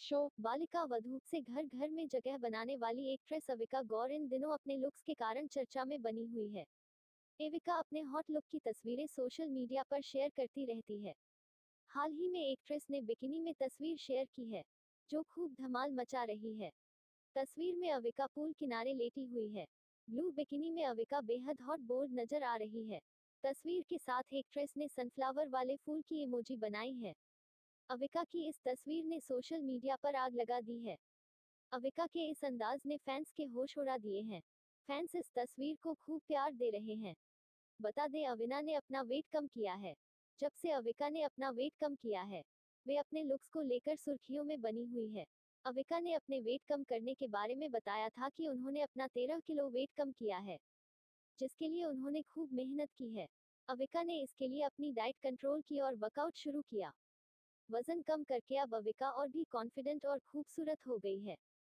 Show Balika Vadhu से घर घर में जगह बनाने वाली एक्ट्रेस अविका गौर इन दिनों अपने लुक्स के कारण चर्चा में बनी हुई है। एविका अपने हॉट लुक की तस्वीरें सोशल मीडिया पर शेयर करती रहती है। हाल ही में एक्ट्रेस ने बिकिनी में तस्वीर शेयर की है, जो खूब धमाल मचा रही है। तस्वीर में अविका पूल किनारे लेटी हुई है। ब्लू बिकिनी में अविका बेहद हॉट बोल्ड नजर आ रही है। तस्वीर के साथ एक्ट्रेस ने सनफ्लावर वाले फूल की इमोजी बनाई है। अविका की इस तस्वीर ने सोशल मीडिया पर आग लगा दी है। अविका के इस अंदाज ने फैंस के होश उड़ा दिए हैं। फैंस इस तस्वीर को खूब प्यार दे रहे हैं। बता दें, अविना ने अपना वेट कम किया है। जब से अविका ने अपना वेट कम किया है, वे अपने लुक्स को लेकर सुर्खियों में बनी हुई है। अविका ने अपने वेट कम करने के बारे में बताया था कि उन्होंने अपना 13 किलो वेट कम किया है, जिसके लिए उन्होंने खूब मेहनत की है। अविका ने इसके लिए अपनी डाइट कंट्रोल की और वर्कआउट शुरू किया। वजन कम करके अब अविका और भी कॉन्फिडेंट और खूबसूरत हो गई है।